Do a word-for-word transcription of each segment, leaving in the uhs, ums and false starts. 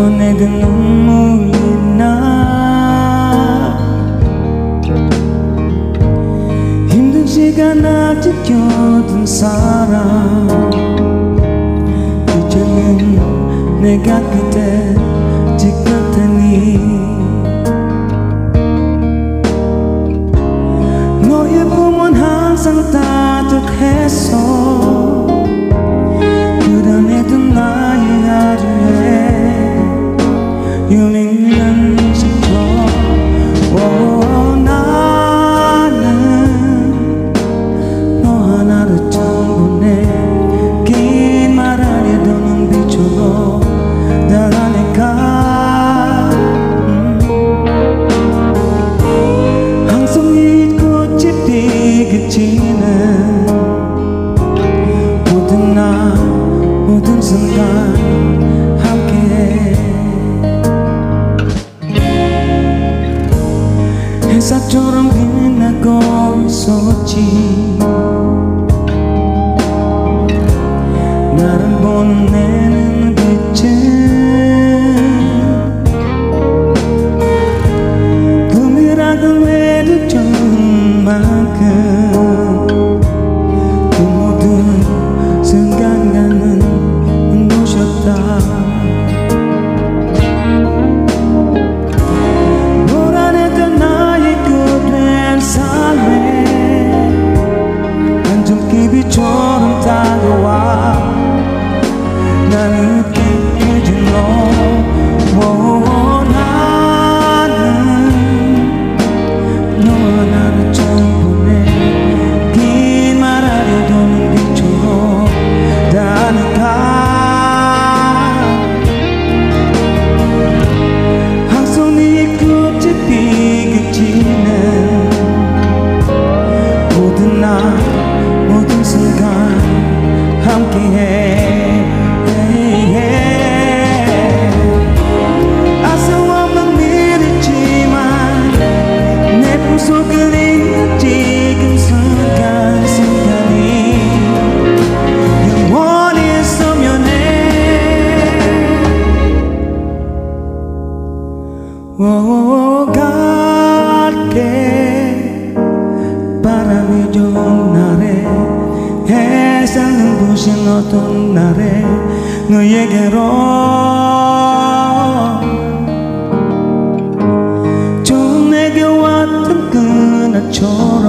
묻어내던 눈물이 나 힘든 시간 아직 껴둔 사람 이제는 내가 그대 지킬 테니 너의 품은 항상 따뜻했어 그런에도 나의 하루에 유리는 지켜 오, 나는 너 하나로 충분해 긴 말 아니도 눈빛으로 달아내가 음. 항상 이 꽃이 피그치는 모든 날 모든 순간 함께해 햇살처럼 빛나고 있었지 나를 보는 내 눈빛은 꿈이라고 해도 좋은 만큼 그 모든 순간과는 눈부셨다 불안했던 나의 그댄 삶에 안정기비처럼 다가와 나를 웃게 해준 너 오, 나는 너 하나로 충분해 긴 말 아니도 눈빛으로 다가가 항상 네 꽃이 피그치는 모든 날 모든 순간 함께해 오, 갈게 바람이 좋은 날에 햇살 눈부신 어떤 날에 너에게로 처음 내게 왔던 그날처럼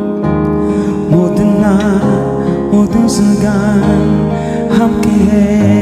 모든 날 모든 순간 함께해